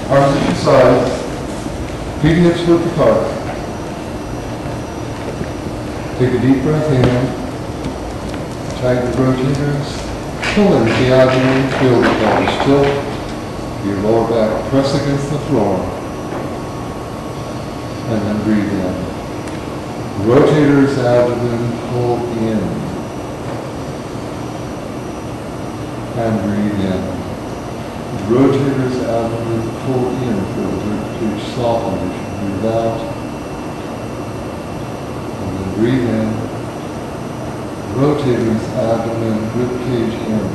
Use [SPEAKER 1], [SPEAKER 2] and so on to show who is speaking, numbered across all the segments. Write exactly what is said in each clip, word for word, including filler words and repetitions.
[SPEAKER 1] Arms at your sides. Feet and hips width apart. Take a deep breath in. Tighten the rotators. Pull into the abdomen. Feel the pelvis tilt. Your lower back press against the floor. And then breathe in. Rotators, abdomen, pull in. And breathe in. Rotators, abdomen, pull in. Feel the ribcage soften as you breathe out. And then breathe in. Rotators, abdomen, ribcage in.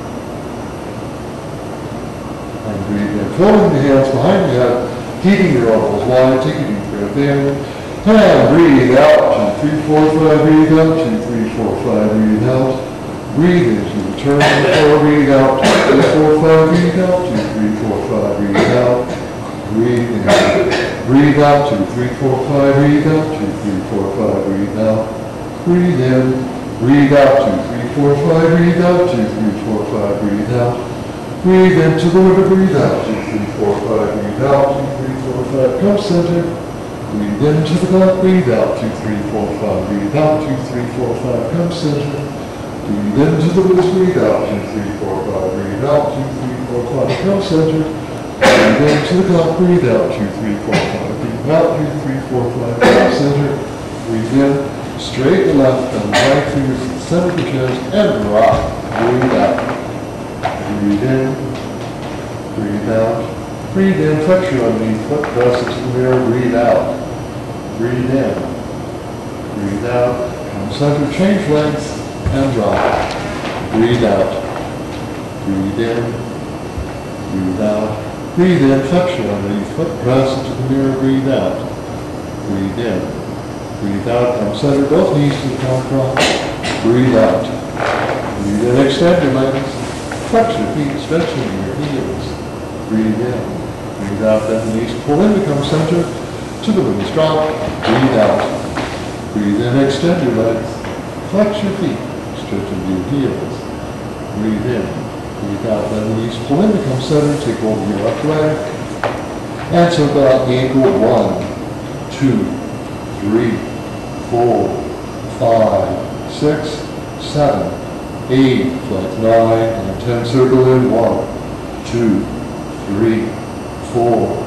[SPEAKER 1] And breathe in. Folding the hands behind your head, keeping your elbows wide, take a deep breath in. And breathe out, two, three, four, five, breathe out, two, three, four, five, breathe out. Breathe as you return to the floor, breathe out, two, three, four, five, breathe out, two, three, four, five, breathe out. Breathe in. Breathe out, two, three, four, five, breathe out, two, three, four, five, breathe out. Breathe in. Breathe out, two, three, four, five, breathe out, two, three, four, five, breathe out. Breathe into the river, breathe out, two, three, four, five, breathe out, two, three, four, five, come center. Breathe into the clock, breathe out, two, three, four, five, breathe out, two, three, four, five, come center. Breathe into the ribs, breathe out, two, three, four, five, breathe out, two, three, four, five, come center. Breathe into the clock, breathe out, two, three, four, five, breathe out, two, three, four, five, come center. Breathe in, straight the left and right fingers to the center of the chest, and rock. Breathe out. Breathe in, breathe out. Breathe in, flex your underneath foot, press into the mirror, breathe out. Breathe in, breathe out, come center, change legs, and drop. Breathe out, breathe in, breathe out. Breathe in, flex your underneath foot, press into the mirror, breathe out. Breathe in, breathe out, come center, both knees to the front drop. Breathe out. Breathe in, extend your legs, flex your feet, stretching your heels. Breathe in, breathe out, then the knees pull in to come center. To the release drop, breathe out. Breathe in, extend your legs, flex your feet, straighten your heels. Breathe in, breathe out, then release, pull in to come center, take over your left leg, and circle out the ankle, one, two, three, four, five, six, seven, eight, flex nine, and ten, circle in, one, two, three, four,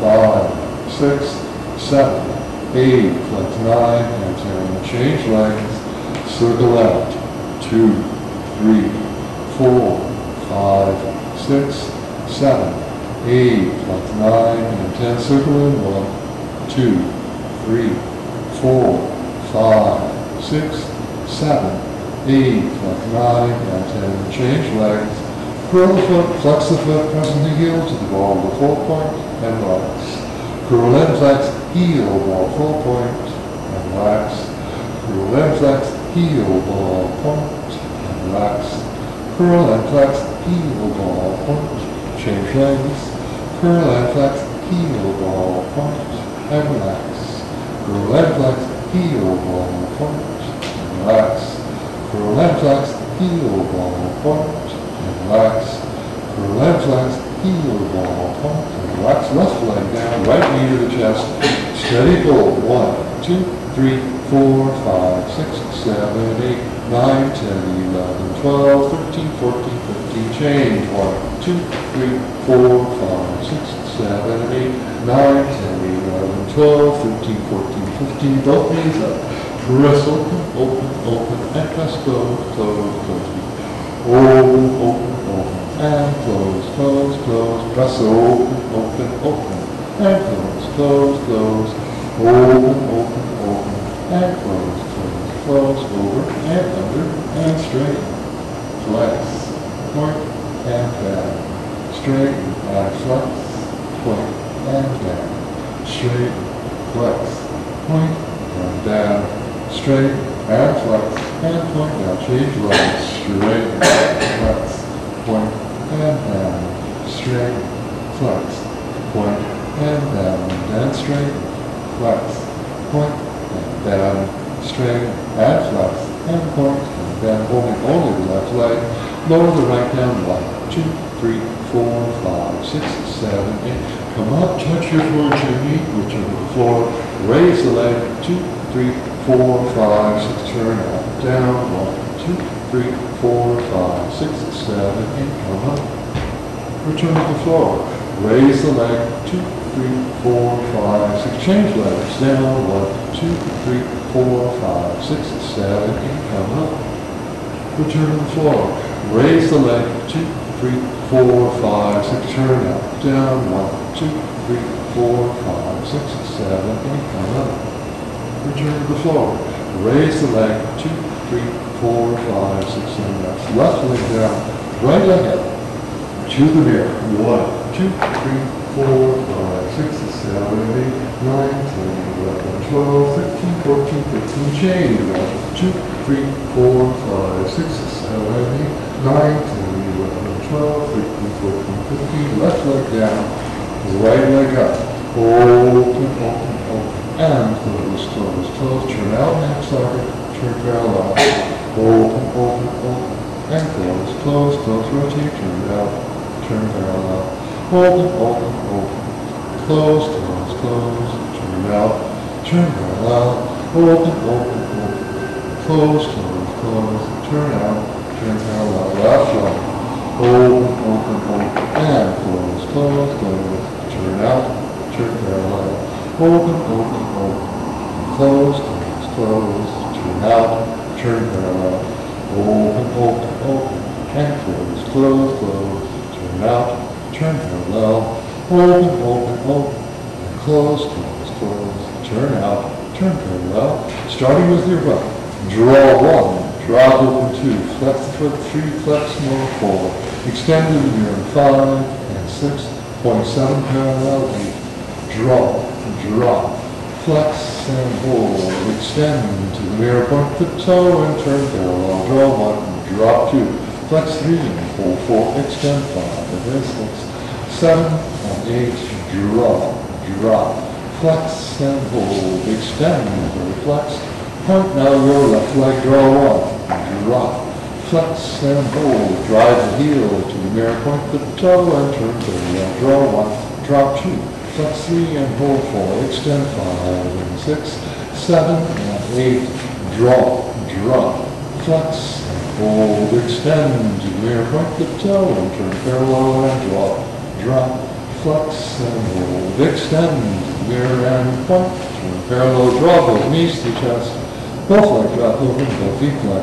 [SPEAKER 1] five, six, seven, eight, flex nine, and ten, change legs, circle out, two, three, four, five, six, seven, eight, flex nine, and ten, circle in, one, two, three, four, five, six, seven, eight, flex nine, and ten, change legs, curl the foot, flex the foot, pressing the heel to the ball of the full point, and relax. Curl and flex, heel, ball, full point, and relax. Curl and flex, heel, ball, point, and relax. Curl and flex, heel, ball, point, change legs. Curl and flex, heel, ball, point, and relax. Curl and flex, heel, ball, point, and relax. Curl and flex, heel, ball, point, and relax. Curl and flex, heel, ball, point, and relax. Left leg down, right knee to the chest. Steady pull. One, two, three, four, five, six, seven, eight, nine, ten, eleven, twelve, thirteen, fourteen, fifteen. Change. One, two, three, four, five, six, seven, eight, nine, ten, eleven, twelve, thirteen, fourteen, fifteen. Both knees up. Press open, open, open, and press close, close, close. Open, open, open, and close, close, close. Press open, open, open, and close, close, close. Open, open, open, and close, close, close. Over and under and straight. Flex, point, and down. Straight and flex, point, and down. Straight, flex, point, and down. Straight and flex and point down. Change legs. Straight, flex, point, and down. Straight, flex, point, and down. Down, straight, flex, point, and down. Straight and flex and point, and down. Holding only the left leg. Lower the right down. One, two, three, four, five, six, seven, eight, Come up, touch your floor to your knee, return to the floor, raise the leg, two, three, four, five, six, turn up, down, one, two, three, four, five, six, seven, eight, come up, return to the floor, raise the leg, two, three, four, five, six, change legs, down, one, two, three, four, five, six, seven, eight, come up, return to the floor, raise the leg, two, three, four, five, six, turn up, down, one, two, three, four, five, six, seven, eight, come up, return to the floor, raise the leg, two, three, four, five, six, seven, eight, left leg down, right leg up, to the mirror, one, two, three, four, five, six, seven, eight, nine, ten, eleven, twelve, thirteen, fourteen, fifteen, change, one, two, three, four, five, six, seven, eight, nine, ten, eleven, twelve, thirteen, fourteen, fifteen, left leg down, right leg up, open, open, open, and close, close, close, turn out next socket, turn parallel, open, open, open, and close, close, close, rotate, turn out, turn parallel, open, open, open, close, close, close, turn out, turn parallel, open, open, open, close, close, close, turn out, turn parallel, left leg, open, open, open, and close, close, close, turn out, turn parallel, open, open, open, close, close, close, turn out, turn parallel, open, open, open, and close, close, close, turn out, turn parallel, open, open, open, and close, close, close, turn out, turn parallel, starting with your butt, draw one, drop open two, flex the foot three, flex more four, extend to the mirror five and six, point seven parallel eight, drop, drop, flex and hold, extend to the mirror, point the toe and turn parallel, draw one, drop two, flex three and hold four, extend five, and six, seven and eight, drop, drop, flex and hold, extend, flex, point now your left leg, draw one, drop, flex and hold, drive the heel to the mirror, point the toe and turn parallel, draw one, drop two, flex three and hold four, extend five and six, seven and eight, drop, drop, flex and hold, extend to the mirror, point the toe and turn parallel and drop, drop, flex and hold, extend to the mirror and point, turn parallel, draw both knees to the chest, both legs drop open, both feet flex,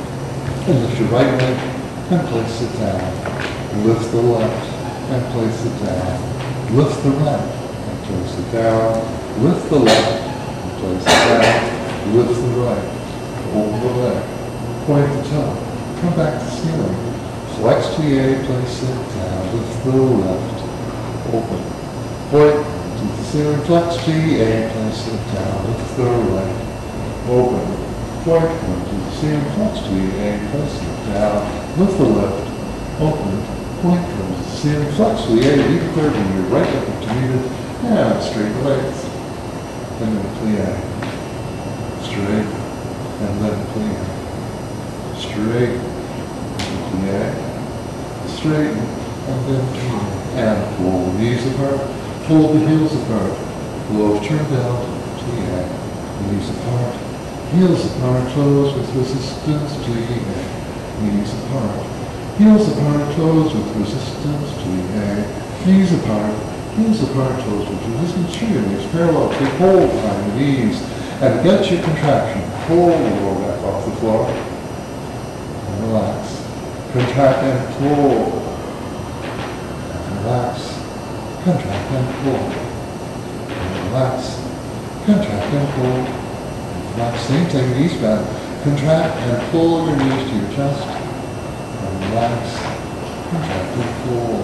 [SPEAKER 1] and lift your right leg and place it down, lift the left and place it down, lift the right and place it down, lift the left and place it down, lift the right, open the leg, point the toe, come back to the ceiling, flex to the A, place it down, lift the left, open, point to the ceiling, flex to the A, place it down, lift the right, open, point to the ceiling, flex to the A, place it down, lift the left, open, point to the ceiling, flex to the A, leave the third and your right leg to meet it, and straight legs, and then plie, straight, and then plie, straight, and plie, straight, and then plie, and pull the knees apart, pull the heels apart, low turn down, plie, knees apart, heels apart, close with resistance, plie, knees apart, heels apart, close with resistance, plie, knees apart, heels apart, close with resistance, turn your legs parallel, take hold behind the knees, and get your contraction, pull the lower back off the floor, and relax, contract and pull, and relax, contract and pull, and relax, contract and pull, relax, same thing, knees back, contract and pull your knees to your chest, and relax, contract and pull,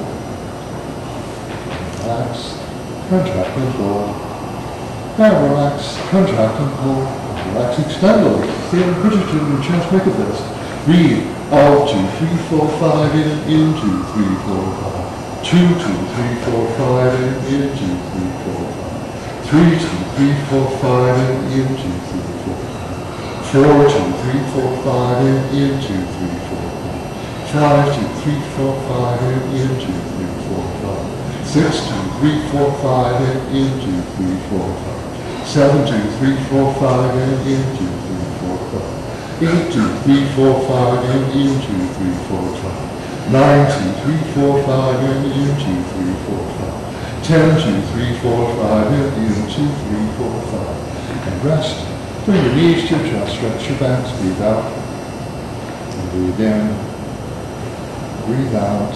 [SPEAKER 1] and relax, contract and pull, and relax, contract and pull, and relax, extend a little, feel push it to your chest, make a fist, breathe, out, two, three, four, five, in, in, two, three, four, five, two, two, three, four, five, in, in, two, three, four, five, three, two, three, four, five, in, in, two, three, four, four, two, three, four, five, in, in, two, three, four, five, two, three, four, five, in, in, two, three, four, five, Six, two, three, four, five, and in, two, three, four, five. Seven, two, three, four, five, and in, two, three, four, five. Eight, two, three, four, five, and in, two, three, four, five. Nine, two, three, four, five, and in, two, three, four, five. Ten, two, three, four, five, and in, two, three, four, five. And rest. Bring your knees to your chest, stretch your backs, breathe out. And breathe in. Breathe out.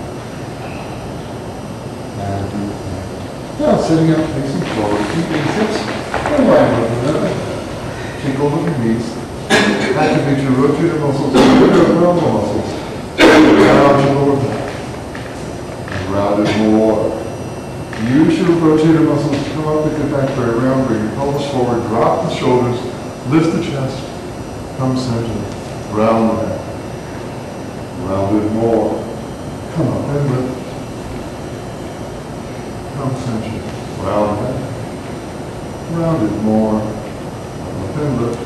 [SPEAKER 1] And breathe in. Now sitting up, facing forward, keeping hips and lying over them. Take hold of your knees. Activate your rotator muscles and your abdominal muscles. Round your lower back. And round it more. Use your rotator muscles to come up and get back very round. Bring your pelvis forward. Drop the shoulders. Lift the chest. Come center. Round the back. Round it more. Come up and lift. Come center. Round the back. Round it more. Come up and lift.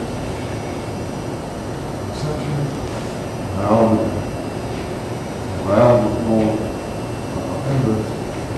[SPEAKER 1] Come center. Round it. Round it more. Come up and lift.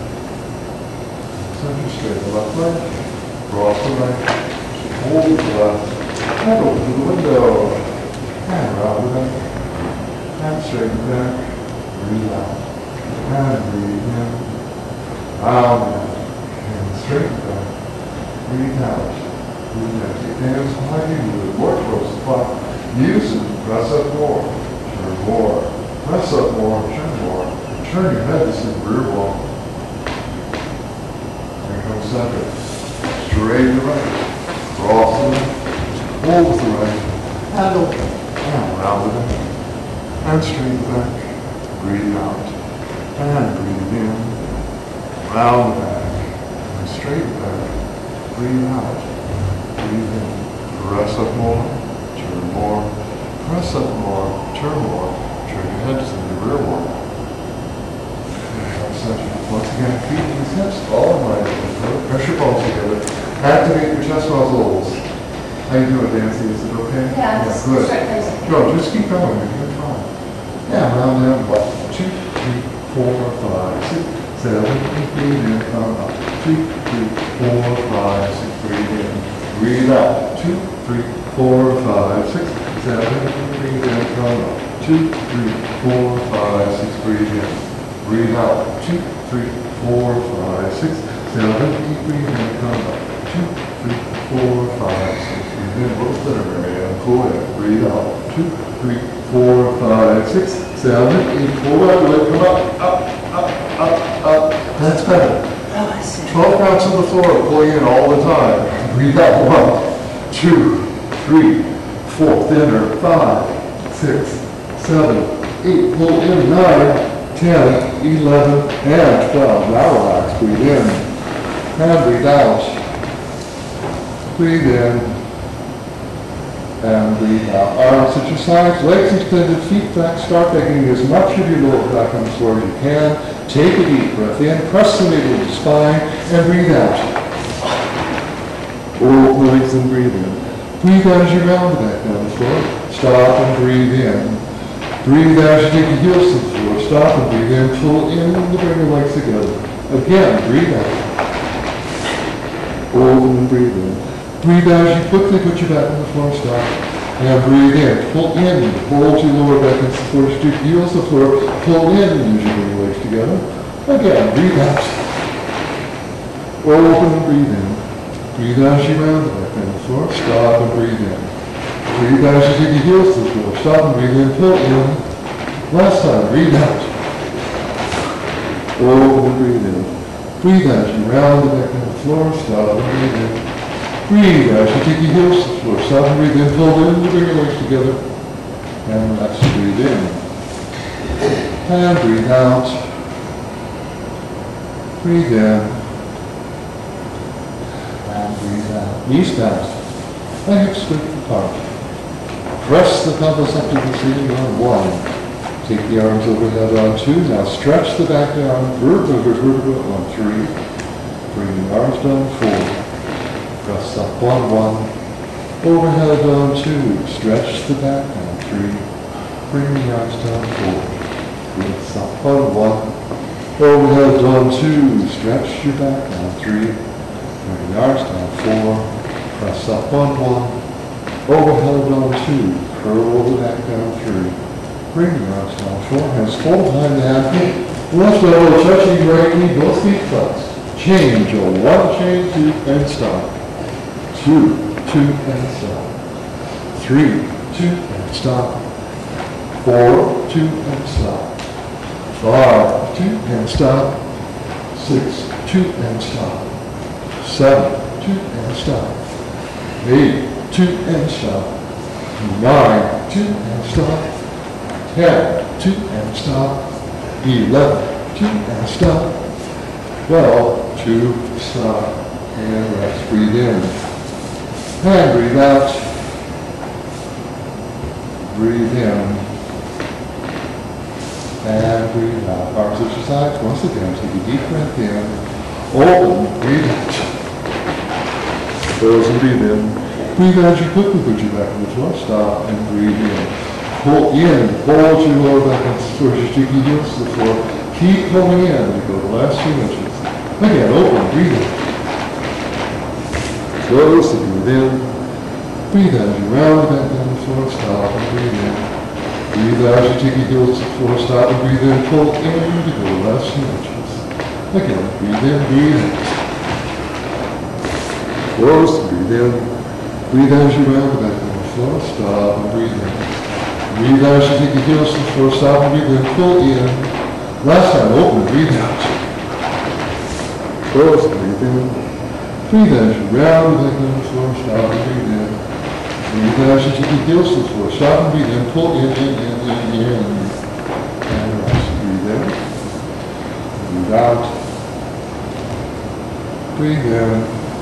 [SPEAKER 1] Center straight, the left leg, cross the right, hold the left, and open to the window, and round the back, and straighten back, breathe out, and breathe in, round back, and straighten back, breathe out, breathe out, take the hands behind you, move more towards the spot, use it, press up more, turn more, press up more, turn more, turn your head to see the rear wall. Center. Straighten the right. Cross the right. Hold with the right. And open. And round the back. And straighten the back. Breathe out. And breathe in. Round the back. And straighten the back. Breathe out. Breathe in. Press up more. Turn more. Press up more. Turn more. Turn your head to the rear wall. Once again, feet and hips, all in line. Pressure palms together. Activate your chest muscles. How you doing, Nancy? Is it okay?
[SPEAKER 2] Yeah,
[SPEAKER 1] yeah
[SPEAKER 2] just
[SPEAKER 1] good.
[SPEAKER 2] start facing.
[SPEAKER 1] Go, just keep going. You're doing fine. Yeah, round down. One, two, three, four, five, six, seven, eight, breathe in, come up. Two, three, four, five, six, breathe in. Breathe out. Two, three, four, five, six, seven, eight, breathe in, come up. Two, three, four, five, six, breathe in. Breathe out. Two, three, four, five, six, seven, eight, breathe in, come up. Two, three, four, five, six, breathe in, both center area, cool air. Breathe out. Two, three, four, five, six, seven, eight, pull that leg, come up, up, up, up, up. That's better.
[SPEAKER 2] Oh, I see.
[SPEAKER 1] twelve counts on the floor, pulling in all the time. Breathe out. One, two, three, four, thinner, five, six, seven, eight, pull in, nine, ten, eleven, and twelve. Now relax. Breathe in. And breathe out. Breathe in. And breathe out. Arms at your sides, legs extended, feet back. Start making as much of your lower back on the floor as you can. Take a deep breath in. Press the middle of the spine. And breathe out. Open the legs and breathe in. Breathe out as you round the back down the floor. Stop and breathe in. Breathe out as you take your heels to the floor. Stop and breathe in. Pull in and bring your legs together. Again, breathe out. Open and breathe in. Breathe out as you quickly put your back on the floor. Stop. And breathe in. Pull in. Hold your lower back against the floor. Stick your heels to the floor. Pull in and use your legs together. Again, breathe out. Open and breathe in. Breathe out as you round the back on the floor. Stop and breathe in. Breathe out as you take your heels to the floor. Stop and breathe in. Pull in. Last time. Breathe out. Open and breathe in. Breathe out as you round the back on the floor. Stop and breathe in. Breathe out as you take your heels to the floor. Stop and breathe in. Pull in. Bring your legs together. And relax. Breathe in. And breathe out. Breathe in. And breathe out. Knees bent. And hips width apart. Press the pelvis up to the ceiling on one. Take the arms overhead on two. Now stretch the back down, vertebra to vertebra on three. Bring the arms down four. Press up on one. Overhead on two. Stretch the back on three. Bring the arms down four. Press up on one. Overhead on two, stretch your back down three, bring your arms down four, press up on one, overhead on two, curl the back down three, bring your arms down four, hands full behind the half, left elbow touching right knee, both feet flexed. Change, a one, change, two, and stop. Two, two, and stop. Three, two, and stop. Four, two, and stop. Five, two, and stop. Six, two, and stop. Seven, two, and stop. Eight, two, and stop. Nine, two, and stop. Ten, two, and stop. Eleven, two, and stop. Twelve, two, stop, and rest. Breathe in. And breathe out. Breathe in. And breathe out. Arms at your sides. Once again, take a deep breath in. Open. Breathe out. Close and breathe in. Breathe out as you quickly put your back on the floor. Stop and breathe in. Pull in. Hold your lower back towards your sticky heels to the floor. Keep pulling in. You go the last few inches. Again, open. Breathe in. Close and breathe in. Breathe out as you round back down the floor. Stop and breathe in. Breathe out as you take your heels to the floor, stop and breathe in, pull in to go the last few inches. Again, breathe in, breathe out. Close, breathe in. Breathe out as you round back on the floor, stop and breathe in. Breathe out as you take your heels to the floor, stop and breathe in, pull in. Last time, open, breathe out. Close, breathe in. Breathe out as you round back on the floor, stop and breathe in. Breathe out as you take your heels to the floor. Stop and breathe in. Pull in, in, in, in, in. And rest. Breathe in. Breathe out. Breathe in.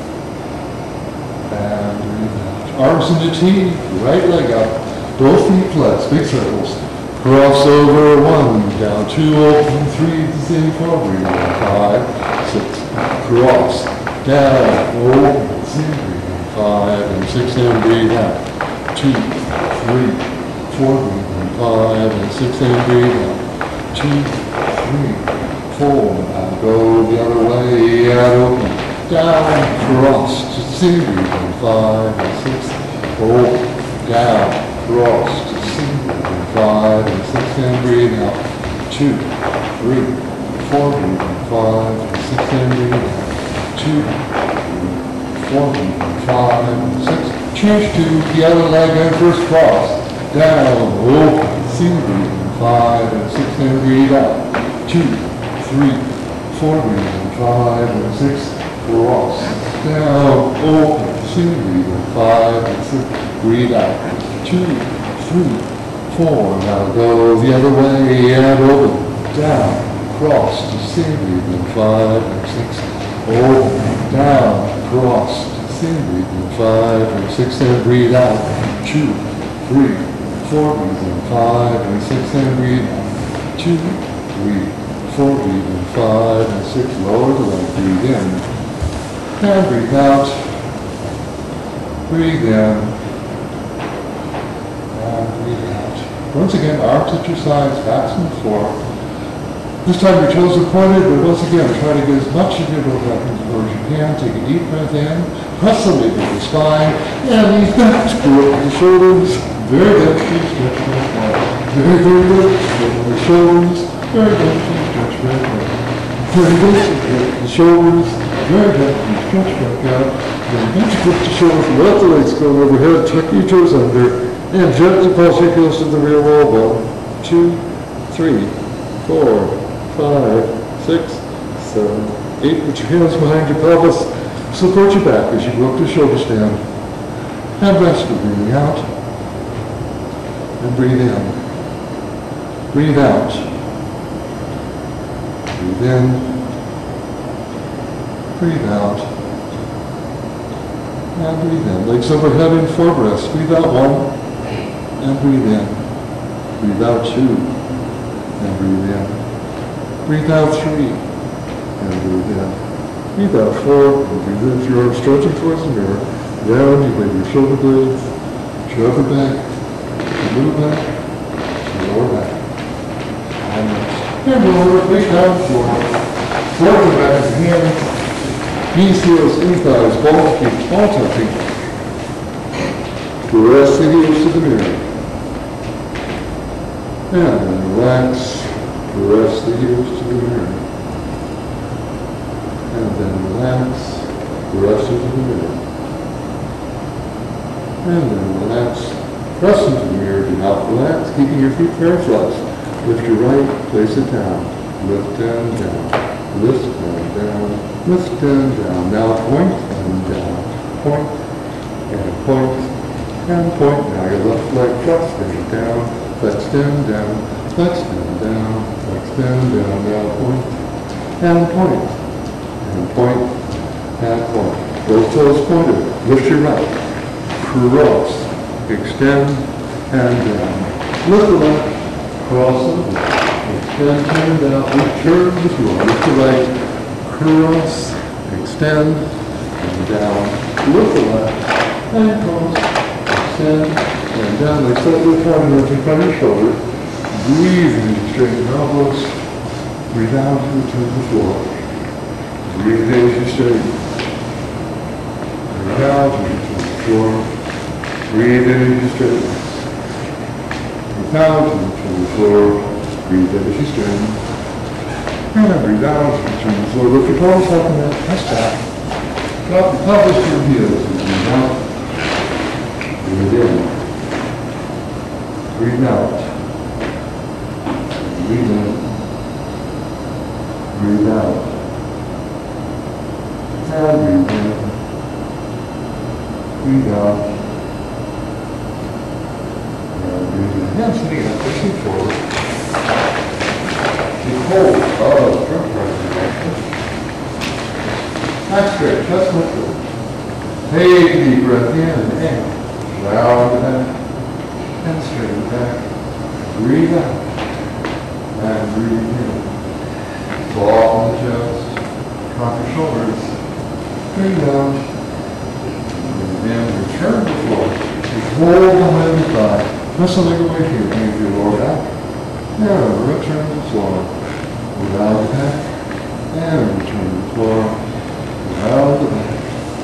[SPEAKER 1] And breathe out. Arms into T. Right leg up. Both feet flexed. Big circles. Cross over. One. Down. Two. Open. Three. Same four. Breathe in. Five. Six. Cross. Down. Open. Same. Breathe in. Five and six and breathe out. Two, three, four, breathe in. Five and six and breathe out. Two, three, four. Now go the other way and open. Down, cross to C, breathe in. Five and six. Open. Down, cross to C, breathe in. Five and six and breathe out. Two, three, four, breathe in. Five and six and breathe out. Two, three, four, breathe in. Five and six. Change to the other leg and first cross. Down, open, single breathe in. Five and six and breathe out. Two, three, four, breathe in. Five and six. Cross. Down, open, single breathe in. Five and six. Breathe out. Two, three, four. Now go the other way and open. Down, cross to single breathe in. Five and six. Open, down, cross. Breathe in. Five and six and breathe out. Two, three, four, breathe in. Five and six and breathe out. Two, three, four, breathe in. Five and six. Lower the leg. Breathe in. And breathe out. Breathe in. And breathe out. Once again, arms at your sides, backs on the floor. This time your toes are pointed, but once again, try to get as much of your lower back into the floor as you can. Take a deep breath in. Press the weight with the spine, and lean back, screw up the shoulders, very gently stretch back out. Very, very good, screw up the shoulders, very gently stretch back out. Very good, screw up the shoulders, very gently stretch back out. Then each lift the shoulders, let the legs go overhead, tuck your toes under, and gently pulse your heels to the rear wall. One, two, three, four, five, six, seven, eight. Put your hands behind your pelvis. Support your back as you go up to shoulder stand. And rest for breathing out. And breathe in. Breathe out. Breathe in. Breathe out. And breathe in. Legs overhead in four breaths. Breathe out one. And breathe in. Breathe out two. And breathe in. Breathe out three. And breathe in. Breathe out four, and breathe in through your arms stretching towards the mirror. Down, you lay your shoulder blades, your upper back, your middle back, your lower back. And rest. And over, big down the floor. Forward back of the hand. Knees, heels, in thighs, balls, feet, all touching. Press the heels to the mirror. And then relax. Press the heels to the mirror. And then relax. Press into the mirror. And then relax. Press into the mirror. Do not relax, keeping your feet paraflexed. Lift your right, place it down. Lift and down. Lift and down. Lift and down. Now point and down. Point and point and point. Now your left leg flexed and down. Flexed and down. Flexed and down. Flexed and down. Now point and point and point and point. Both toes pointed. Lift your right. Cross. Extend and down. Lift the left. Cross over. Extend, turn down, return to the floor. Lift the right, cross, extend, and down. Lift the left, and cross, extend, and down. Like so, your forearms in front of your shoulder. Breathe in to straighten your elbows. Breathe out to return to the floor. Breathe in as you straighten. Breathe out to return to the floor. Breathe in as you straighten. Out and return to the floor. Breathe in as you straighten. And breathe out and return to the floor. Lift your toes up and then press back. Drop the pelvis to your heels and breathe out. Breathe in. Breathe out. Breathe in. Breathe out. And breathe in. Breathe out. Hands sitting up, pushing forward. Keep hold of the front part of the neck. Back straight, chest lifted. Take a deep breath in and round the back. And straighten back. Breathe out. And breathe in. Fall on the chest. Drop your shoulders. Breathe out. Breathe in. Return to the floor. Keep hold behind the thigh. Press the leg away here, bring your lower back. And return to the floor. Around the back. And return to the floor. Around the back.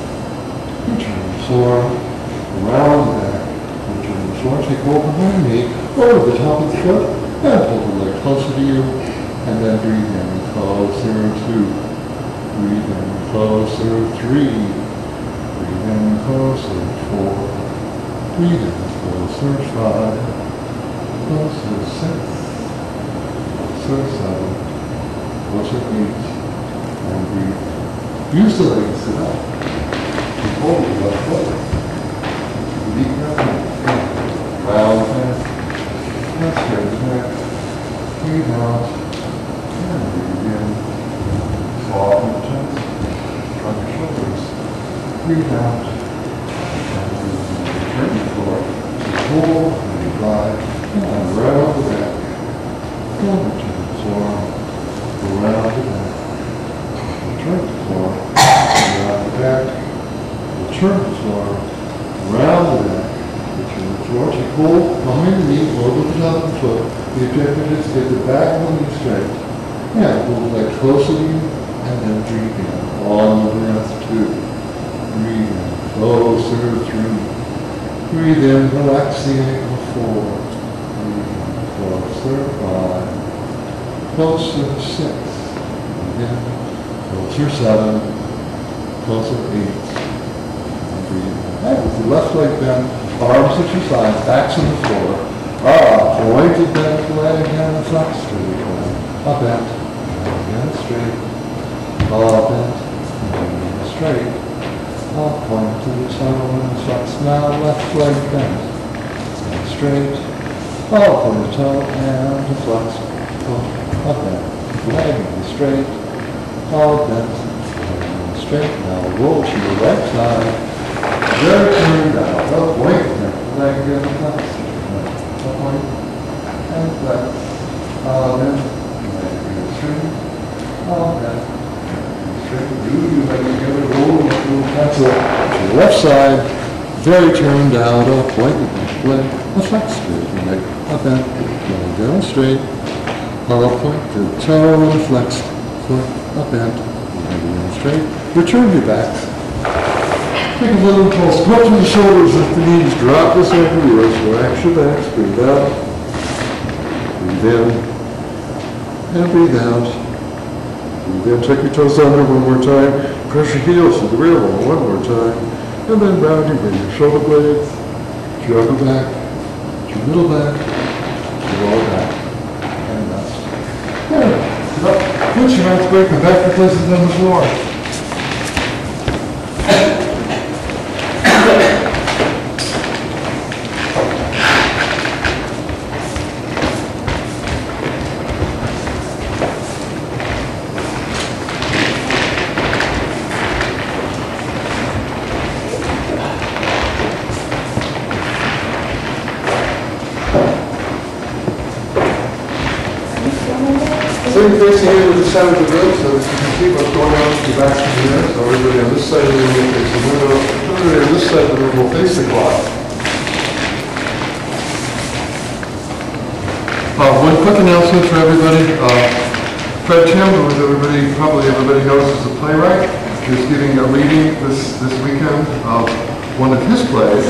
[SPEAKER 1] Return to the floor. Around the back. Return to the floor. Take hold behind the knee. Over the top of the foot. And pull the leg closer to you. And then breathe in. Closer. Two. Breathe in. Closer. Three. Breathe in. Closer. Four. Breathe in. Closer, five, closer, six, closer, seven, closer, eight, and breathe. Use the legs, sit up. Keep hold of the left foot. Deep breath in. Round back. And straight back. Breathe out. And breathe in. Fall the chest. Drop your shoulders. Breathe out. And breathe in. Turn the floor. Pull and glide, and around the back, and return to the floor, around the back, return to the floor, around the back, return to the floor, around the back, return to the floor. Take hold behind the knee, over the top of the foot. The objective is to get the back of the knee straight. And pull the leg closer to you, and then breathe in. On the breath, two. Breathe in, closer, three. Breathe in, relax the ankle, four. Breathe in, closer, five. Closer, six. Breathe in, closer, seven. Closer, eight. And breathe in. And with the left leg bent, arms at your sides, backs on the floor. Ah, pointed bent leg and flex straight leg. Up bent, and straight. Up bent, and straight. Up, point to the toe and flex. Now left leg bent and straight. Up on the toe and flex. Up bent. Leg and straight. Up bent and straight. Now roll to the right side. Very turned out. Up point and leg and flex. Up point and flex. Up bent. Leg and straight. Up bent. That's it. To the left side, very turned out, up, point, leg, a flex straight, leg, up and leg down straight, Hollow point to toe and flex. Foot up bent. And straight. Return your back. Take a little pulse. Go to the shoulders, lift the knees. Drop this over yours. Relax your back. Breathe out. Breathe in. And breathe out. Breathe in. Take your toes under one more time. Press your heels to the rear wall one more time. And then round you bring your shoulder blades. Your upper back. Your middle back. Your lower back. And rest. Good. Up. Put your hands back and back to places on the floor. Same facing in with the center of the room so that you can see what's going on with the back from here. So everybody on this side of the room will face the window. Everybody on this side of the room will face the clock. Uh, one quick announcement for everybody. Uh, Fred Tim, who everybody, probably everybody knows is a playwright, is giving a reading this, this weekend of one of his plays.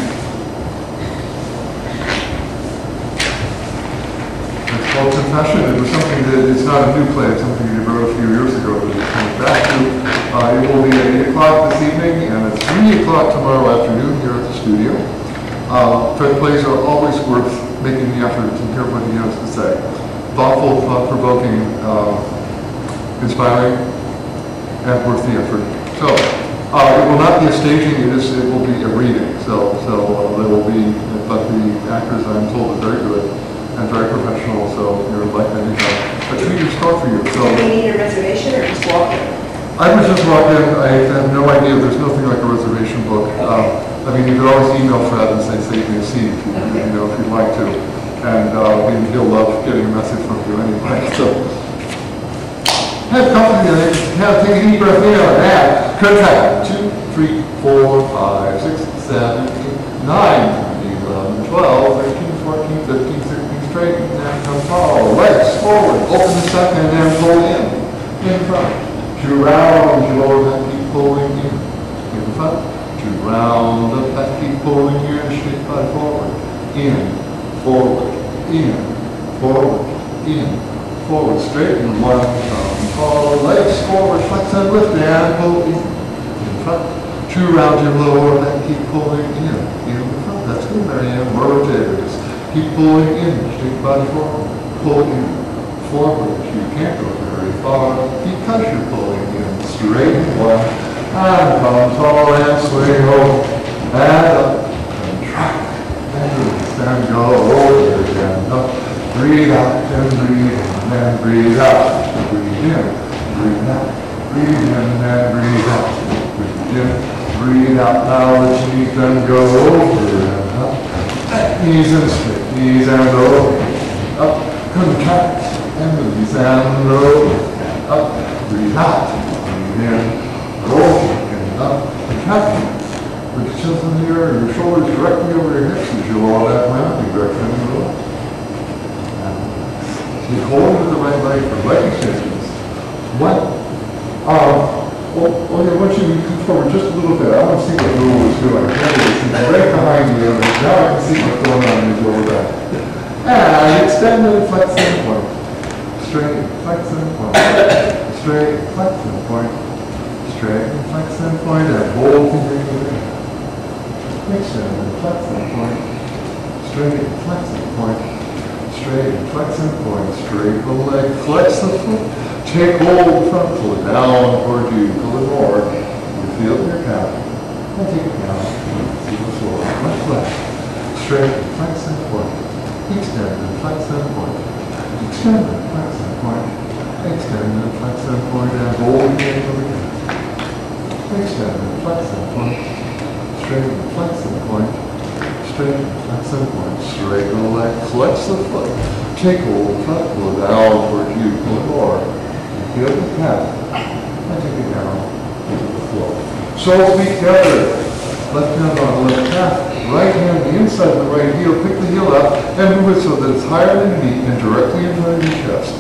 [SPEAKER 1] Confession. It was something that it's not a new play, it's something he wrote a few years ago that he's coming back to. Uh, it will be at eight o'clock this evening and at three o'clock tomorrow afternoon here at the studio. Uh, Fred plays are always worth making the effort to hear what he has to say. Thoughtful, thought-provoking, uh, inspiring, and worth the effort. So, uh, it will not be a staging, it, is, it will be a reading. So, so uh, there will be, but the actors, I'm told, are very good and very professional, so you're like anything. A treat in store for you. So,
[SPEAKER 2] do we need a reservation or just walk in?
[SPEAKER 1] I was just walked in, I have no idea, there's nothing like a reservation book.
[SPEAKER 2] Okay.
[SPEAKER 1] Uh, I mean, you could always email Fred and say, save me a seat, if you,
[SPEAKER 2] Okay.
[SPEAKER 1] you know, if you'd like to. And uh, he'll love getting a message from you anyway. So, have company, have, take a deep breath in and out. Contract. Two, three, four, five, six, seven, eight, nine, eleven, twelve, thirteen, fourteen, fifteen, sixteen. Straighten and come tall. Legs forward. Open the second and pull in. In front. To round your lower back, keep pulling in. In front. To round the back, keep pulling in. Straight body forward. In. Forward. In. Forward. In. Forward. Straighten. One. Come tall. Legs forward. Flex and lift and pull in. In front. To round your lower back, keep pulling in. In front. That's good, Marianne. More rotators. Keep pulling in, straight body forward, pull in, forward. You can't go very far because you're pulling in. Straight one, and come tall and swing over, and up, and track, and release, and go over again, up. Breathe out, and breathe in, and breathe out. Breathe in, breathe out, breathe in, and breathe out. Breathe in, breathe out. Now let your knees then go over and up. Knees and straight, knees and over, up, contract, and release and over, up, breathe out, breathe in, over, and up, contract. With your chest in the air, your shoulders directly over your hips as you roll that round, you directly in the roll. So you hold with the right leg for leg extensions. What? Um, Well, okay, once you come forward just a little bit, I want to see what Lou is doing. He's right behind you, and now I can see what's going on in his lower back. And extend and flex and point. Straight, flex and point. Straight, flex and point. Straight, flex and point, and hold continually. Extend and flex and point. Straight, flex and point. Straight, flex and point. Straight the leg, flex the foot. Take hold front foot down toward you, pull it forward. You feel your calf. And take it down. See the floor. Much left. Straight, flex and point. Extend and flex and point. Extend and flex and point. Extend and flex and point. And hold the end of the calf. Extend and flex and point. Straight and flex and point. Straight and flex and point. Straight the leg. Flex the foot. Take hold front foot down toward you, pull it forward. Feel the calf, and take it down into the floor. Soles feet together, left hand on the left calf, right hand the inside of the right heel, pick the heel up, and move it so that it's higher than your knee and directly in front of your chest.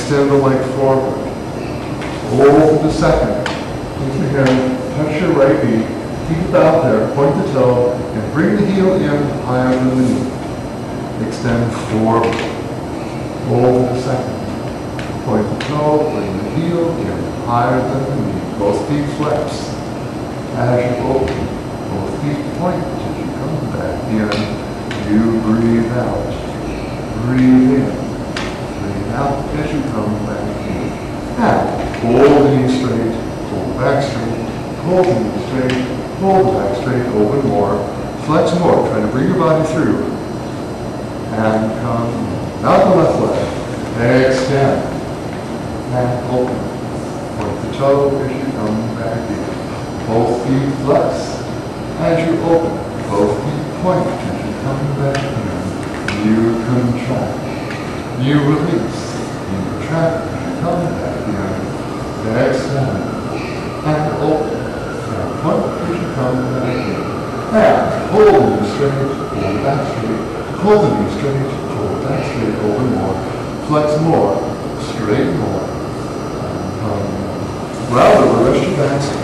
[SPEAKER 1] extend the leg forward. Hold the second. Take your hand, touch your right knee, keep it out there, point the toe, and bring the heel in higher than the knee. Extend forward. Hold the second. Point the toe, bring the heel in higher than the knee. Both feet flex. As you open, both feet point as you come back in. You breathe out. Breathe in. Breathe out as you come back in. And hold the knee straight, hold the back straight, hold the knee straight, hold the back straight, open more, flex more, try to bring your body through. And come, out the left leg, extend, and open. Point the toe as you come back in. Both feet flex. As you open, both feet point as you come back in. You contract. You release. You contract as you come back in. Extend. And open. And point as you come back in. And hold the knee straight, hold back straight. Hold the knee straight, hold back straight, open more. Flex more. Straighten more. And come round over, rest your back.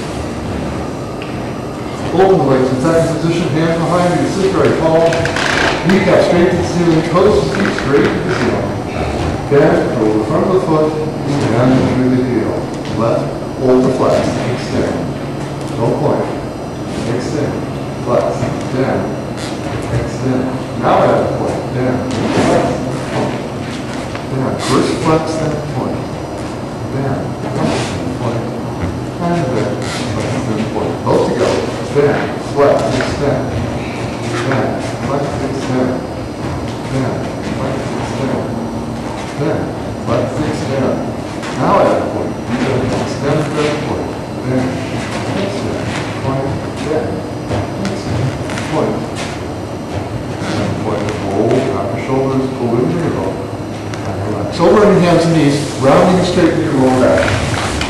[SPEAKER 1] Open the legs in second position, hands behind you, sit very tall. Kneecap straight to the ceiling, toes and feet straight to the ceiling. Bend over the front of the foot, and through the heel. Left, hold the flex, extend. Don't point. Extend, flex, down, extend. Now at the point, down, flex, point. Down, first flex, then point. Down, point, and then flex, then point. Both together. Bend, flex, extend. Bend, flex, extend. Bend, flex, extend. Bend, flex, extend. Now at the point, you can extend to that point. Bend, extend, point, bend, extend, point. And point, hold, drop your shoulders, pull in your elbow. And relax. Over on your hands and knees, rounding and straightening your lower back.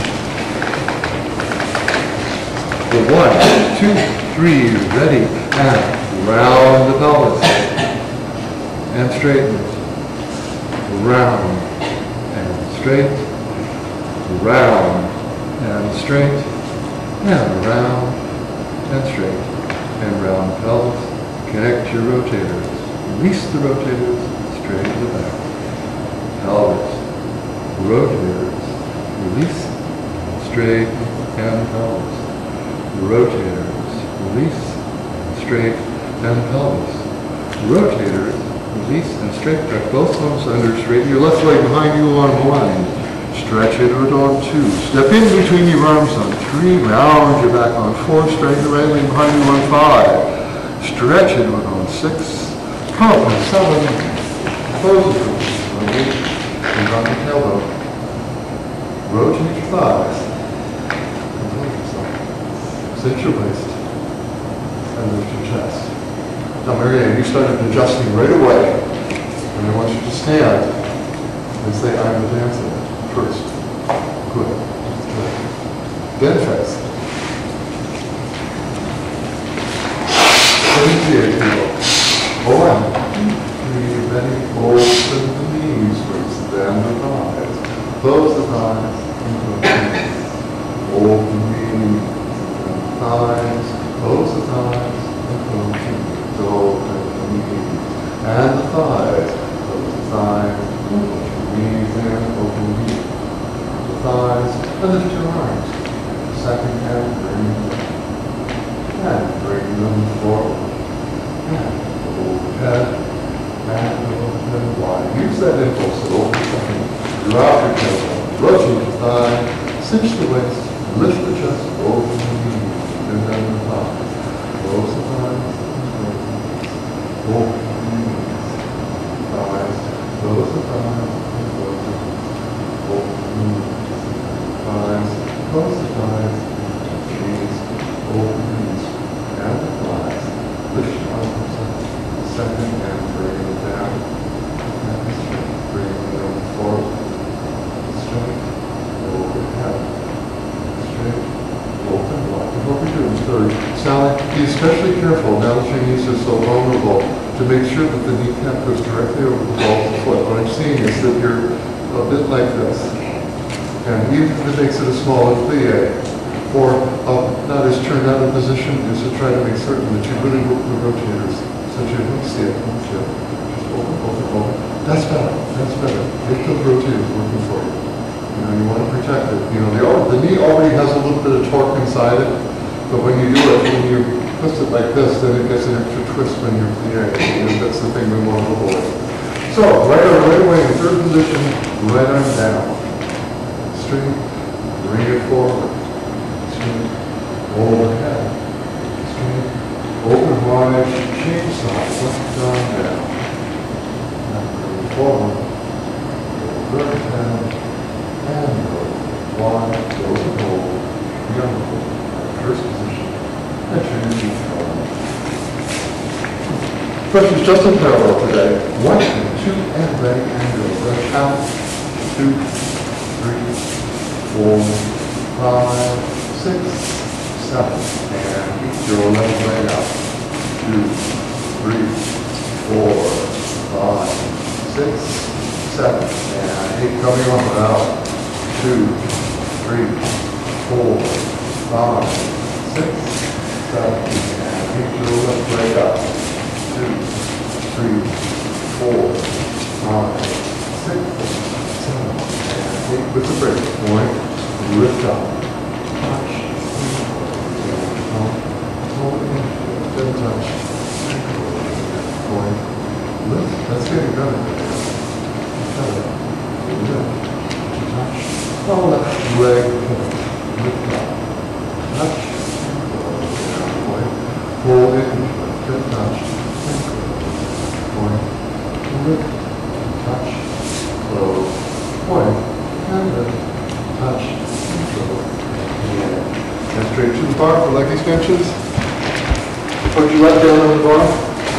[SPEAKER 1] One, two, three, ready, and round the pelvis, and straighten, round, and straight, round, and straight, and round, and straight, and round the pelvis, connect your rotators, release the rotators, straight to the back, pelvis, rotators, release, straight, and pelvis. Rotators, release, straight, and pelvis. Rotators, release, and straight. Drag both thumbs under, straighten your left leg behind you on one. Stretch into a dog two. Step in between your arms on three. Round your back on four. Straighten the right leg behind you on five. Stretch into it on six. Come up on seven. Close it on eight. And on the tailbone. Rotate your thighs. Cinch your waist and lift your chest. Now, Marianne, you started adjusting right away, and I want you to stand and say, I'm the dancer first. Good. Good. Then face. Seventy-eight people. One, three, ready, open the knees first, then the thighs. Close the thighs, and the knees. Open the knees. Thighs, close the thighs, and close the knees, open the knees, and the thighs, close the thighs, close your knees, and open the knees, the thighs, and lift your arms, second hand, bring them down, and bring them forward, and overhead, and overhead wide. Use that impulse to open the second, drop your tailbone, rotate the thigh, cinch the waist, lift the chest, open the knees. And then the thighs. Close the thighs. Open the knees. Thighs. Close the thighs. Close the knees. Open the knees. Thighs. Close the thighs. Knees. Open the knees. And the thighs. Lift your arms up. Second and bring them down. And straight. Bring them forward. Straight. Overhead. Straight. Open wide. What we're doing, third. Sally, be especially careful now that your knees are so vulnerable. to make sure that the kneecap goes directly over the ball of the foot. What I'm seeing is that you're a bit like this. And even if it makes it a smaller plie, or uh, not as turned out in position, is to try to make certain that you really work the rotators, so that you don't see it. Just open, open, open. That's better. That's better. Make those rotators working for you. You know, you want to protect it. You know, the, the knee already has a little bit of torque inside it, but when you do it, when you twist it like this, then it gets an extra twist when you're plie. And that's the thing we want to avoid. So, right arm right away in third position, right arm down. Straight, bring it forward. Straight, overhead. Straight, open wide, change sides, left arm down. Now bring it forward. Overhead, and go. Wide, go to hold, young hold. First position, and turn your feet forward. Questions just in parallel today. One, two, and ready, and go. Breath out, two, three, four, five, six, seven, and keep your left leg out. Two, three, four, five, six, seven, and keep coming on out. Two, three, four, five, six, seven, and keep your left leg out. Two, three, four, five, six, seven, and take with the break point, lift up, touch, hold it, then touch, point, lift. That's getting better. Lift, touch, oh, left leg, lift up, touch, point, hold it, then touch, point, lift, touch, close, point, and lift, touch, and close, and and straight to the bar for leg extensions. Put your left down on the bar.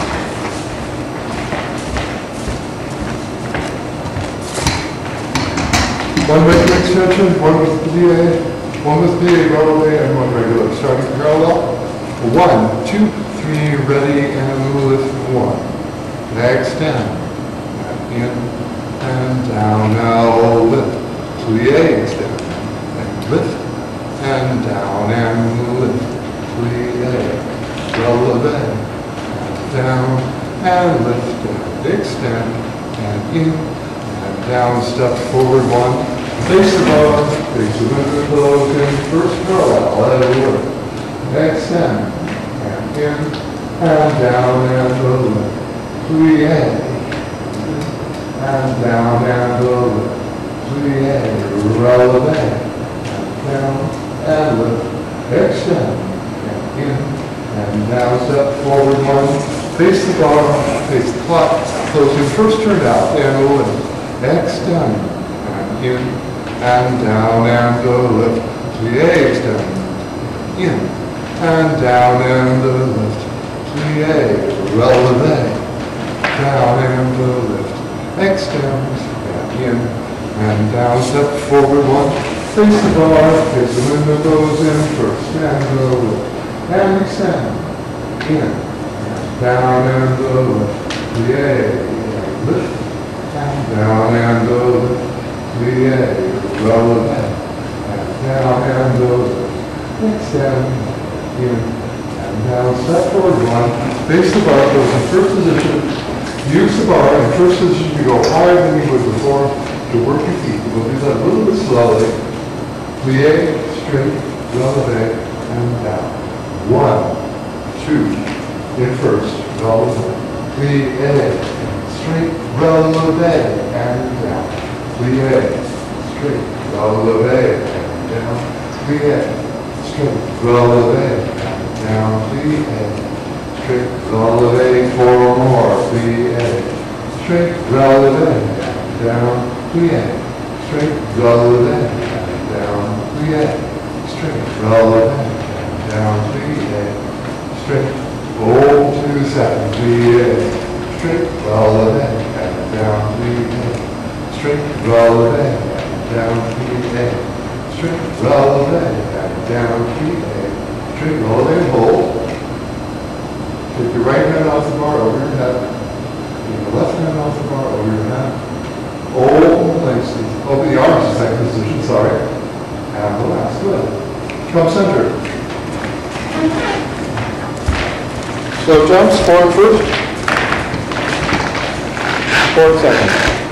[SPEAKER 1] One leg extension, one with plie, one with plie releve, and one regular. Starting parallel. One, two, three, ready, and lift one. Extend. In and down. Now lift. Plie, extend. And lift. And down and lift. Plie. Releve. And down and lift. And extend. And in and down. Step forward one. Face the bar. Face the window close in. First parallel. Let it work. Extend. And in and down and lift. Plie. And down and over, plie, releve, and down and lift, extend, and in, and down, step forward one, face the bar, face the clock, closing first turn out, and lift, extend, and in, and down and lift, plie, extend, in, and down and lift, plie, releve, down and lift, extend, and in, and down, step forward one, face the bar, face the window goes in first, and the lift, and extend, in, and down, and the lift, plie, lift, and down, and the lift, plie, releve, and down, and the lift, extend, in, and down, step forward one, face the bar, goes in first position. Use the bar in first position to go higher than you would before to work your feet. We'll do that a little bit slowly. Plie, straight, releve, and down. One, two, in first, releve, plie, straight, releve, and down. Plie, straight, releve, and down. Plie, straight, releve, and down. Plie. Straight, releve, four more, plie, straight, releve, down, plie, straight, releve, down, plie, straight, releve, down, plie, straight, hold two seconds, plie, straight, releve, down, plie, straight, releve, down, plie, straight, releve, down, plie, straight, releve, hold. Take your right hand off the bar over your head. Take your left hand off the bar over your head. Open the legs, open the arms in second position, sorry. And relax, good. Come center. Slow jumps, forward first. Forward second.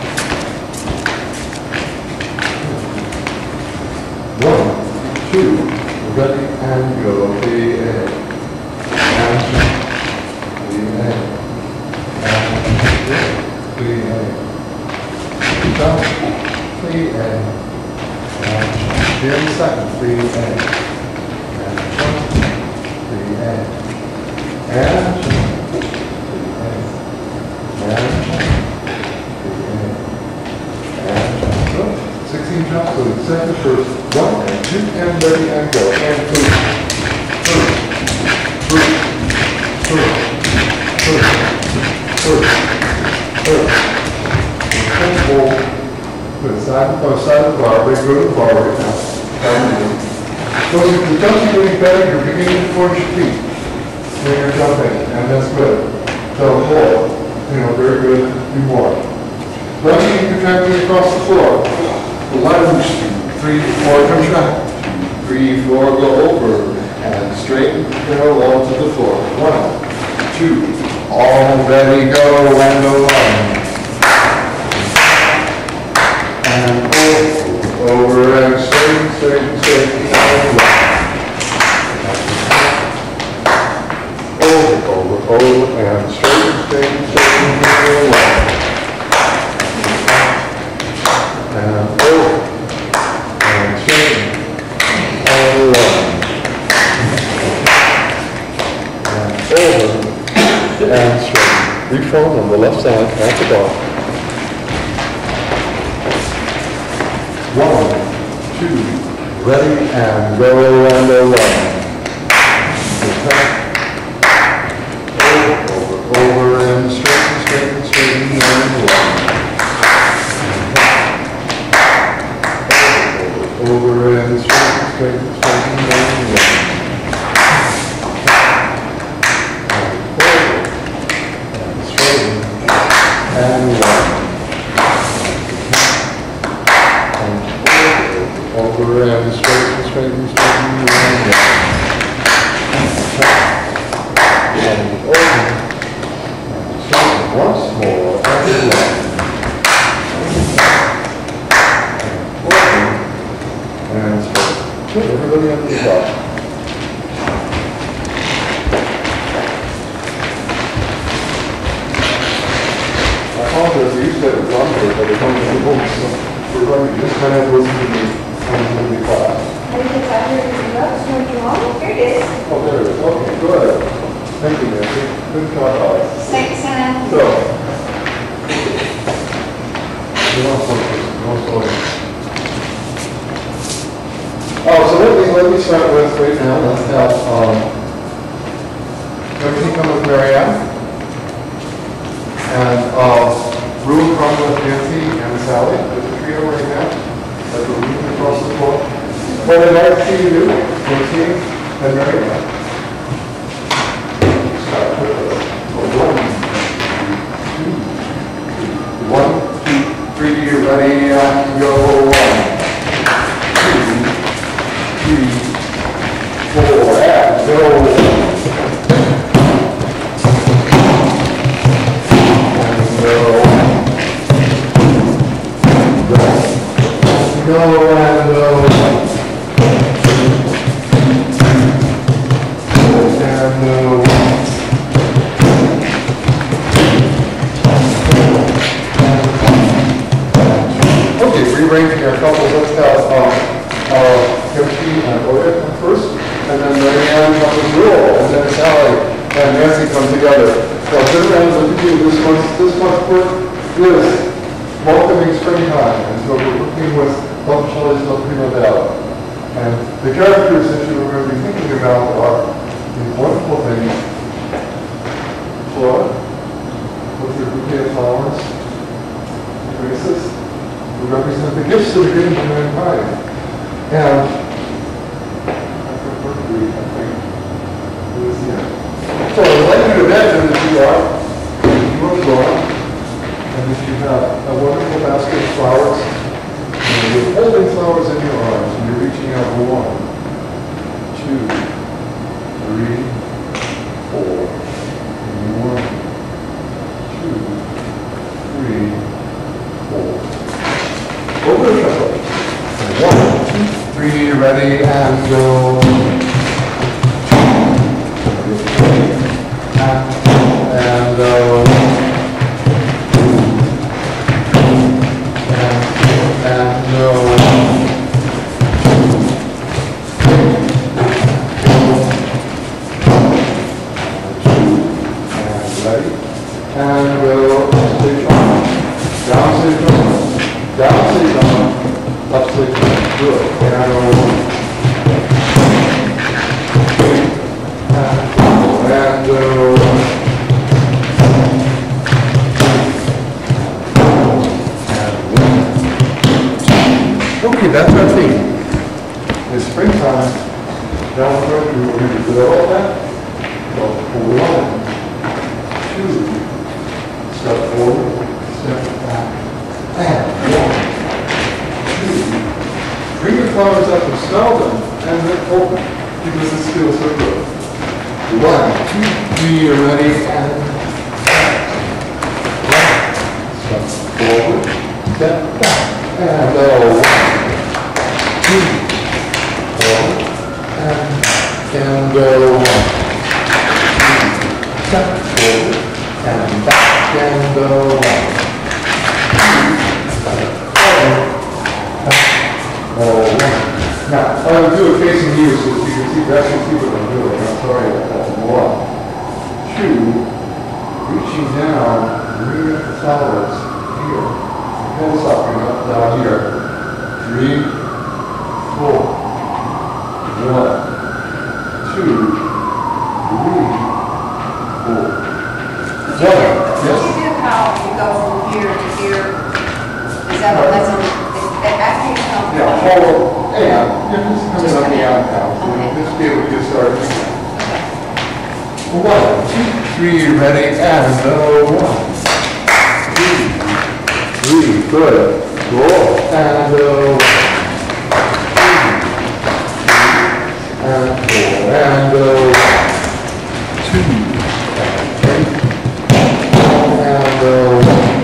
[SPEAKER 1] One, two, ready, and go. Three, and, and, three, and, and, three, and, jump, three, and, and, here in second, three, and, and, jump, three, and, and, jump, three, and, and, jump, three, and, and, jump. sixteen jumps, so the second, first, one, and two, and ready, and go. And first, first, first, first, first, first, first. And hold. Good, side to bar, side to bar, big go to the bar right now. Down in. So if the jumps are getting better, you're beginning to force your feet when you're jumping, and that's good. So hold, you know, very good, do more. Lunge contracting across the floor. Lunge, three, four, come back. Three, four, go over, and straighten parallel to the floor. One, two, all ready, go, and go lunge. And over, over, and straighten, straighten, straighten, and lunge. Over, over, over, and straighten, straighten, straighten, and lunge. And over, and straighten, and lunge. And over, and straighten. Reform on the left side, at the bar. One, two, ready, and go, and go, lunge. Over, over, over, and straighten, straighten, straighten, and lunge. Over and straighten, straighten, straighten, and one. And straighten, and one. And over, over and straighten, straighten, straighten, and one. And over, and straighten once more, and one. And straight. Good. Everybody under the bar. I apologize, I used to have a drum tape, but it's only the books, so we're going to just kind of listen to the, to the class.
[SPEAKER 2] I think it's out here, is it up? It's going to be on. Here it is.
[SPEAKER 1] Oh, there it is. Okay, go ahead. Thank you, Nancy. Good job, Alex.
[SPEAKER 2] Thanks, Sam.
[SPEAKER 1] So, you want something, you want something. Oh, so let me, let me start with right now. Let's have, um, everything come with Marianne. And, uh, Rue come with Nancy and Sally. There's a trio right now. As we're moving across the floor. What I'd like to see you do, Nancy and Marianne. Start with a one, two, one, two, three, ready, and go, one. Three, four, and go. And go. Go and go. And go. Okay, rearranging our couples. Let's have um, uh, Kimchi and Oya come first, and then Marianne comes with Rule, and then Sally and Nancy come together. So turn around and look at you. This month's, this month's work is welcoming springtime, and so we're working with Love Shelley's Love Primavera. And the characters that you are going to be thinking about are these wonderful things. Flora, with your bouquet of flowers, graces, who represent the gifts that are given to mankind. And so I'd like you to imagine that you are, you are growing, and if you have a wonderful basket of flowers, and you're holding flowers in your arms, and you're reaching out one, two, three, four, and one, two, three, four. Over the shoulder. One, two, three, ready, and go. And go. And, and go. And ready. And go. Stay on. Down, stay on. Down, stay on. Up, stay on. Good. And go. And go. Okay, that's our theme. It's springtime. Now we're going to, we're going to do all that. So, one, two, step forward, step back, and one, two. Bring your flowers up and smell them, and then open, because it feels so good. One, two, three, you're ready, and step forward, step back, and go. Two, four, and, and go one, two, step forward, and back, and go one, two, step forward, oh, one. Now, I will do it facing you so that you can see, that's what people are doing, I'm sorry about that. One, two, reaching down, bringing up the flowers, here, hands up, and up, down here, three, four, one, two, three, four. Seven.
[SPEAKER 2] What
[SPEAKER 1] Yes.
[SPEAKER 2] do you do how you go from here to here? Is that what that's on, is that after you come?
[SPEAKER 1] Yeah, follow, and, yeah, just coming up the out now, so
[SPEAKER 2] Okay.
[SPEAKER 1] just be able to get started.
[SPEAKER 2] Okay.
[SPEAKER 1] One, two, three, ready, and go. One, two, three, good. Go, and go. And four, and go. Two, and three, and go.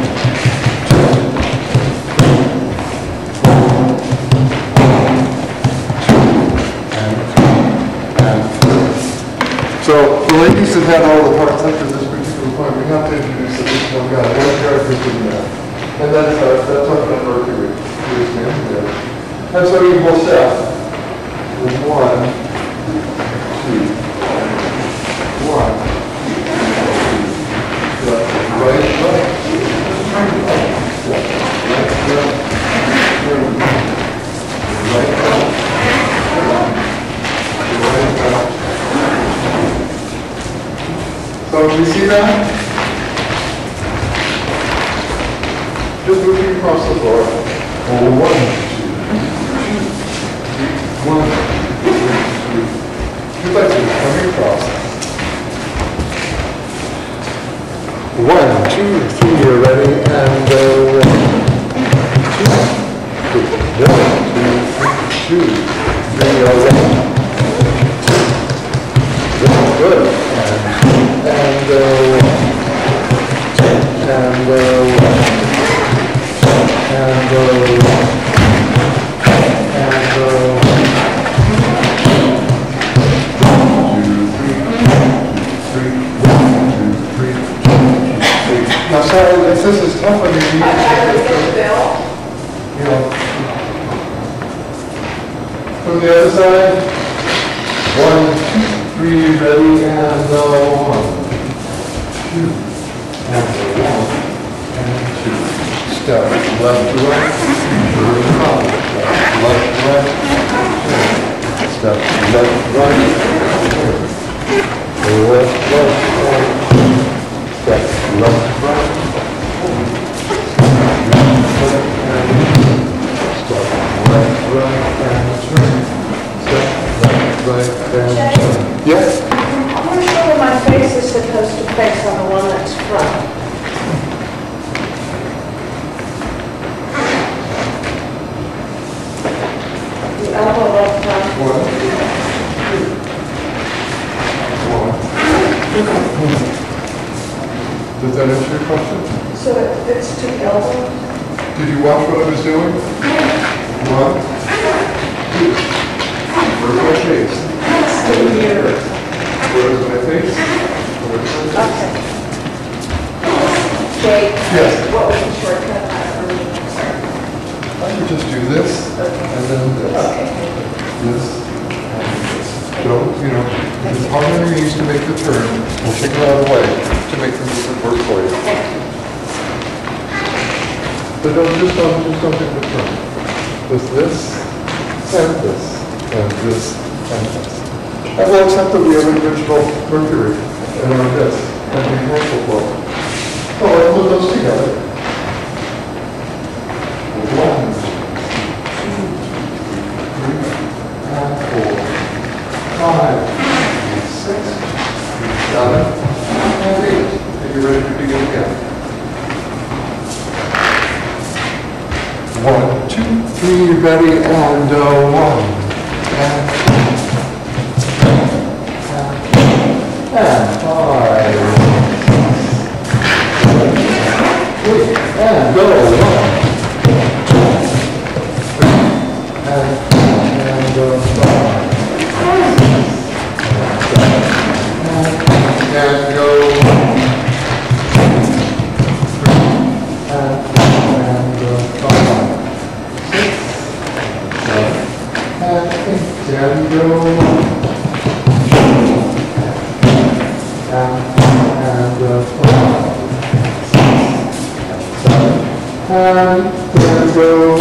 [SPEAKER 1] So the ladies have had all the parts up to this particular point. We have to introduce the next one guy. One character in there. And that's our, that's our friend Mercury. Here's him there. And so you will set one, two, one, two, right, right, right, right, right, right, right. So do you see that? Just moving across the floor. Oh, one, two, two, three, one, two, three. You'd like to come across. One, two, three, you're ready, and go. One, two, two, three, you're ready. Good. And, and go. And go. And go. And go. Two, three, three, one, two, three, two, three. Now, sorry, if this is tough on your knees, you know. From the other side. One, two. Three, ready, and go. One, two, and go. One, and two. Step left to right, turn around. Left to right, turn. Step left, right, turn. Left, left, right. Step left, right. Step left, right, and turn. Step left, right, and turn. Yes?
[SPEAKER 2] I want to show where my face is supposed to face.
[SPEAKER 3] elbow up front.
[SPEAKER 1] One, one. Does that answer your question?
[SPEAKER 3] So it fits to the elbow?
[SPEAKER 1] Did you watch what I was doing? One, two. Where's my face?
[SPEAKER 3] Stay here.
[SPEAKER 1] Where's my face? Where's my face?
[SPEAKER 3] Okay. Jake?
[SPEAKER 1] Yes.
[SPEAKER 3] What was the shortcut? I don't remember. Sorry.
[SPEAKER 1] I could just do this, and then this,
[SPEAKER 3] Okay.
[SPEAKER 1] this, and this. Don't, you know, it's harder than you used to make the turn. We'll take it out of the way to make the movement work for you. But don't, just don't, just don't take the turn. Just this, and this, and this, and this. And we'll accept that we have an original Mercury and our disc and the universal flow. So let's put those together. One, two, three, and four, five, six, seven, and eight. And you're ready to begin again. One, two, three, ready, and uh, one, and two, and five, six, and go, one, and, and uh, five, and, and go, and, and uh, five, six, seven, and eight, and go, and, and uh, five, six, seven, and, and go,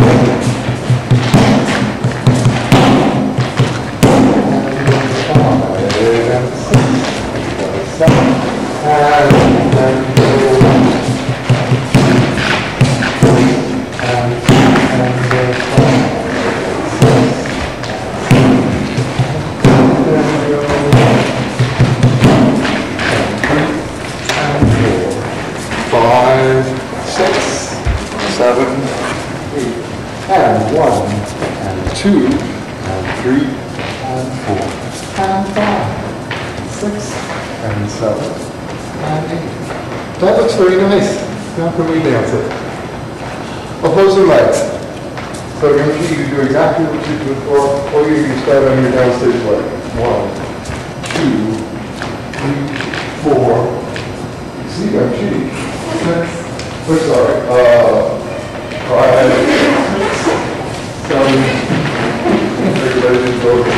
[SPEAKER 1] five, six, seven, eight, and one, and two, and three, and four, and five, six, and seven, and eight. That looks very nice. Now can we dance it? Opposing legs. So you're going to do exactly what you did before, or you can start on your downstage leg. One, two, three, four. See, I'm cheating. Six. We're sorry. Uh, five, seven. Everybody just go.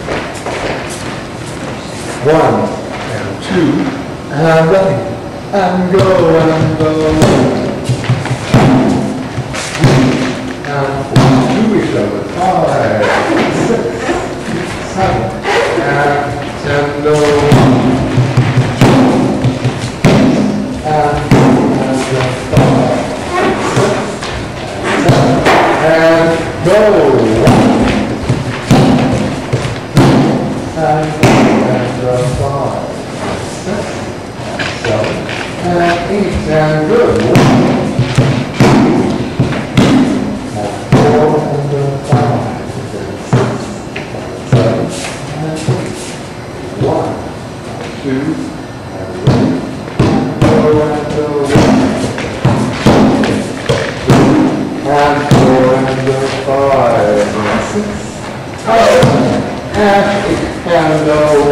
[SPEAKER 1] One, and two, and ready, and go, and go. And four, to each other. Five, six, seven, and, and go. And, and uh, five, six, seven, and go. And, and uh, five, six, seven, and eight, and good. And four, and uh, five, and six, seven, and eight. One, two, and ready. Go and go. And four, and uh, five, and six, seven, and eight. And go,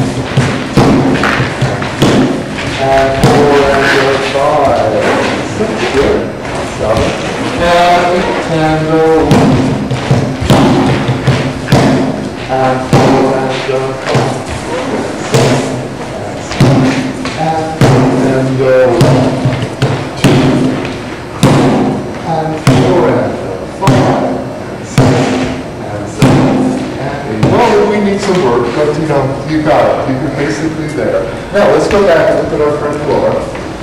[SPEAKER 1] and four, and five, six, good, seven, and eight, and go, and four, and five, six, and seven, and go, two, and four, and five, six, and seven, and eight. Well, we need some work, but you know, you got it. You're basically there. Now, let's go back and look at our friend Laura.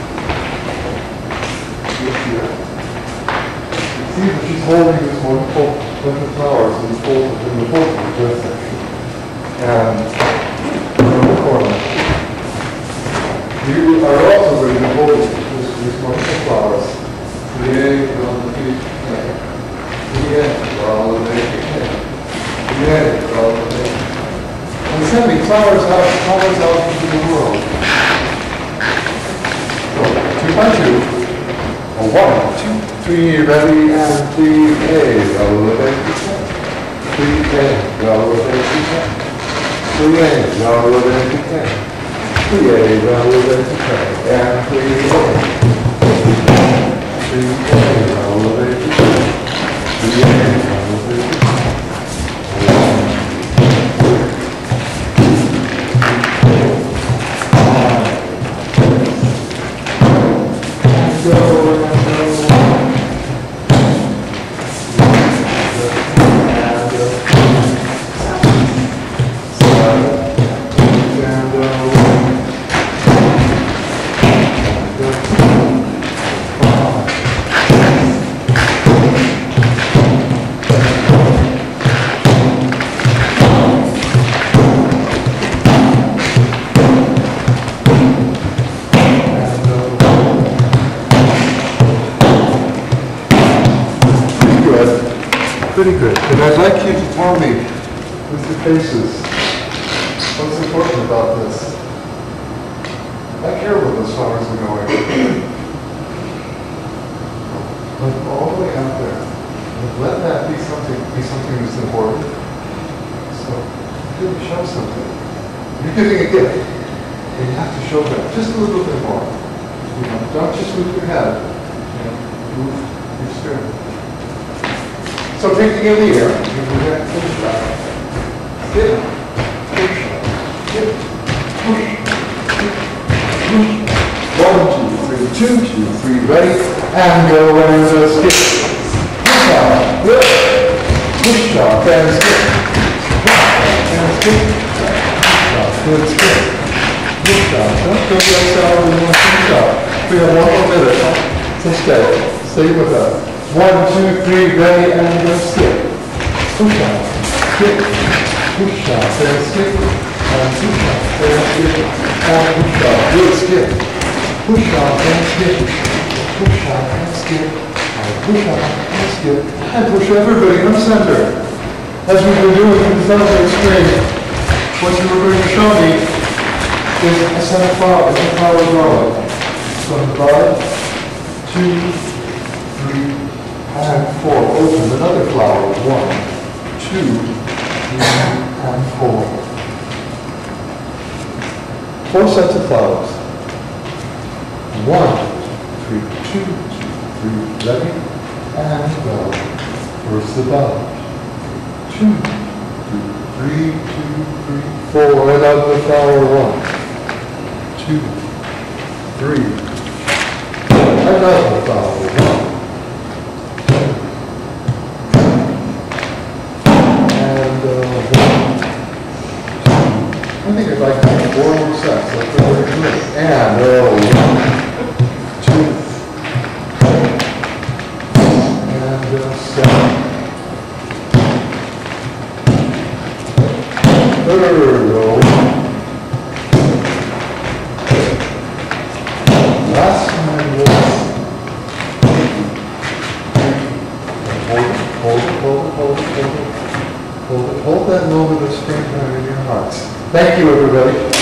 [SPEAKER 1] See that she's holding this wonderful bunch of flowers in the fold in the fold of the dress section. And in the corner. You are also going to be holding this, these wonderful flowers. Today, on the feet. Again, all the way you can. tallest house, tallest houses in the world. So, two by two. A one, two, three, ready, and three, A, elevate to ten. Three, A, elevate to ten. Three, A, elevate to ten. Three, A, elevate to ten. And three, A. Three, A, elevate to ten. Three, A, elevate to ten. Pretty good. And I'd like you to tell me, with your faces, what's important about this? I care where those flowers are going. But all the way out there. Let that be something, be something that's important. So, you can show something. You're giving a gift. And you have to show that just a little bit more. You know, don't just move your head. You know, move your spirit. So taking in the air, you move that to the side. Skip, push, skip, push, push. One, two, three, two, two, three, ready, and go and uh, skip. Push off, good. Push off, and skip. Push off, and skip. Push off, good, skip. Push off, don't go yourself, we want to push off. We have one more minute, so stay, stay with us. One, two, three, ready, and go skip. Push off, skip, push off, and skip, and push off, and skip, and push off, good, skip. Push off, and skip, push off, and skip, and push off, and skip, and push everybody in the center. As we've been doing in the center screen, what you were going to show me is a set of flowers, a flower growing. From bud, two, three, and four. Open another flower. One, two, three, and four. Four sets of flowers. One, three, two, three, ready, and go. First the bud. Two, two, three, two, three, four. Another flower. One, two, three. Another flower. One. I think I'd like to have four more sets. That's really good. And, oh, one, two, and uh, seven. Third row. Last time was. Hold it, hold it, hold it, hold it, hold it. Hold it, hold that moment of springtime in your hearts. Thank you, everybody.